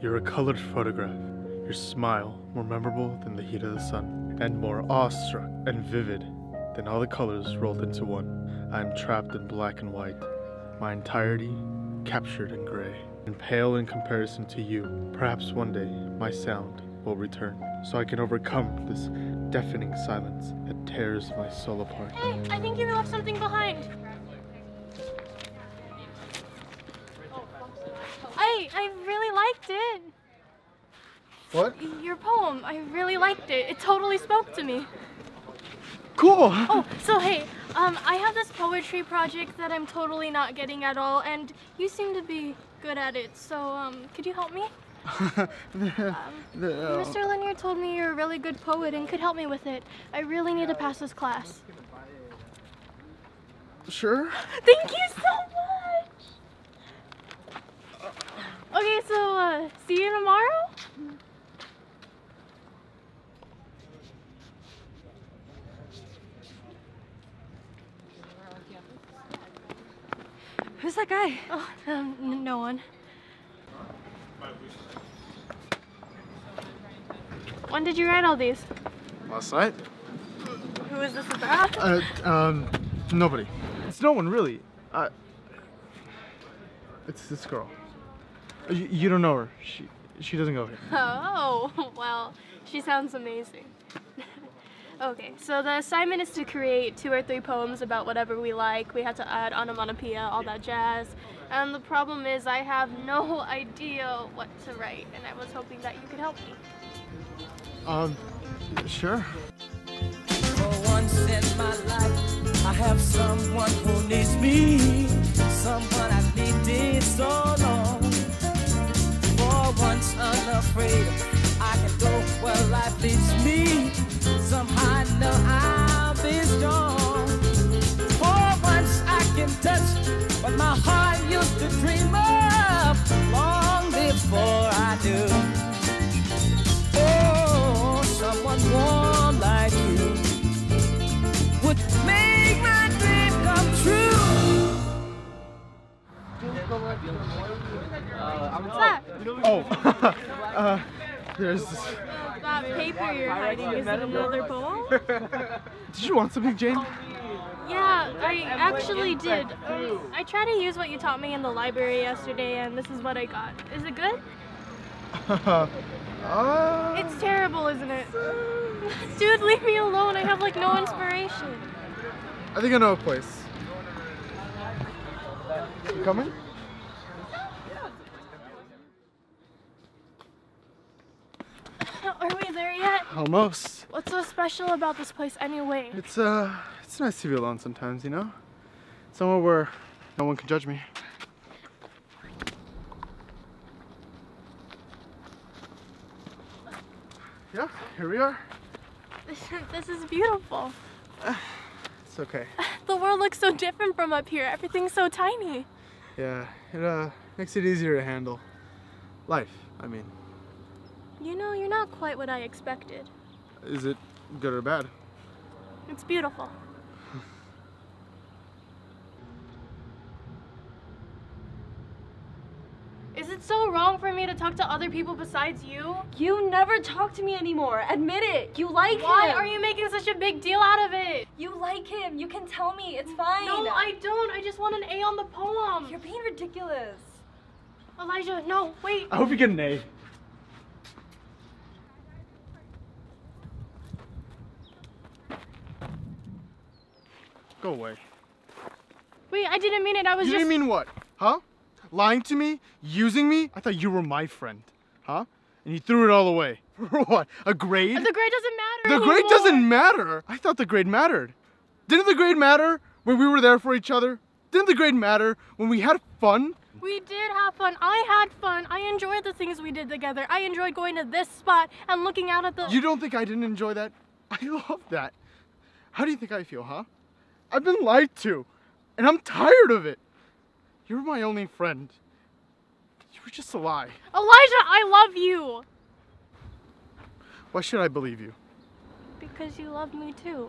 You're a colored photograph, your smile more memorable than the heat of the sun, and more awestruck and vivid than all the colors rolled into one. I am trapped in black and white, my entirety captured in gray, and pale in comparison to you. Perhaps one day my sound will return, so I can overcome this deafening silence that tears my soul apart. Hey, I think you left something behind. I really liked it. What? Your poem, I really liked it. It totally spoke to me. Cool! Oh, so hey, I have this poetry project that I'm totally not getting at all, and you seem to be good at it, so, could you help me? Mr. Linear told me you're a really good poet and could help me with it. I really need to pass this class. Sure. Thank you so much! Okay, so, see you tomorrow? Who's that guy? Oh, no one. When did you write all these? Last night? Who is this about? Nobody. It's no one, really. It's this girl. You don't know her. She doesn't go here. Oh, well, she sounds amazing. Okay, so the assignment is to create 2 or 3 poems about whatever we like. We have to add onomatopoeia, all that jazz. And the problem is I have no idea what to write, and I was hoping that you could help me. Sure. For once in my life, I have someone who needs me, someone I needed so long. For once unafraid, I can go where life leads me. Somehow I know I'll be strong. For once I can touch what my heart used to dream of long before I do. Oh, someone warm like you would make my dream come true. What's that? Oh, there's this. That paper you're hiding, is it another poem? Did you want something, Jane? Yeah, I actually did. I tried to use what you taught me in the library yesterday, and this is what I got. Is it good? It's terrible, isn't it? Dude, leave me alone. I have like no inspiration. I think I know a place. You coming? Are we there yet? Almost. What's so special about this place anyway? It's nice to be alone sometimes, you know? Somewhere where no one can judge me. Yeah, here we are. This is beautiful. It's okay. The world looks so different from up here. Everything's so tiny. Yeah, it makes it easier to handle. Life, I mean. You know, you're not quite what I expected. Is it good or bad? It's beautiful. Is it so wrong for me to talk to other people besides you? You never talk to me anymore. Admit it. You like him. Why are you making such a big deal out of it? You like him. You can tell me. It's fine. No, I don't. I just want an A on the poem. You're being ridiculous. Elijah, no, wait. I hope you get an A. Go away. Wait, I didn't mean it. I was You just... didn't mean what? Huh? Lying to me? Using me? I thought you were my friend. Huh? And you threw it all away. For what? A grade? The grade doesn't matter The anymore. grade doesn't matter? I thought the grade mattered. Didn't the grade matter when we were there for each other? Didn't the grade matter when we had fun? We did have fun. I had fun. I enjoyed the things we did together. I enjoyed going to this spot and looking out at the... You don't think I didn't enjoy that? I love that. How do you think I feel, huh? I've been lied to, and I'm tired of it. You're my only friend. You were just a lie. Elijah, I love you. Why should I believe you? Because you love me too.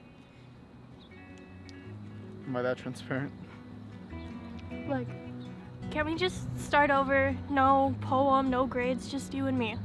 Am I that transparent? Like, Can't we just start over? No poem, no grades, just you and me.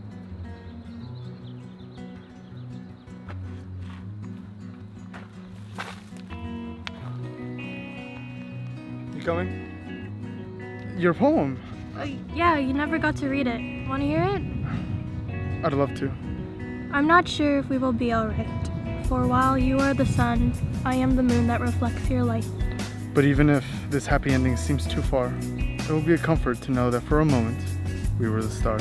You coming? Your poem. Yeah, you never got to read it. Want to hear it? I'd love to. I'm not sure if we will be alright. For while you are the sun, I am the moon that reflects your light. But even if this happy ending seems too far, it will be a comfort to know that for a moment, we were the stars.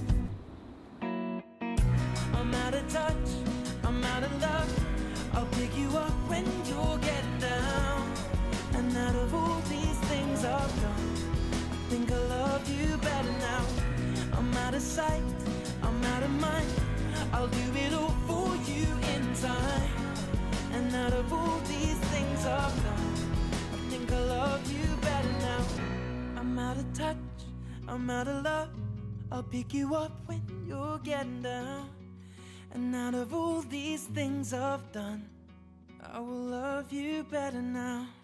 I'm out of touch, I'm out of love. I'll pick you up when you're getting down. And out of all these things I've done, I think I love you better now. I'm out of sight, I'm out of mind. I'll do it all for you in time. And out of all these things I've done, I think I love you better now. I'm out of touch, I'm out of love. I'll pick you up when you're getting down. And out of all these things I've done, I will love you better now.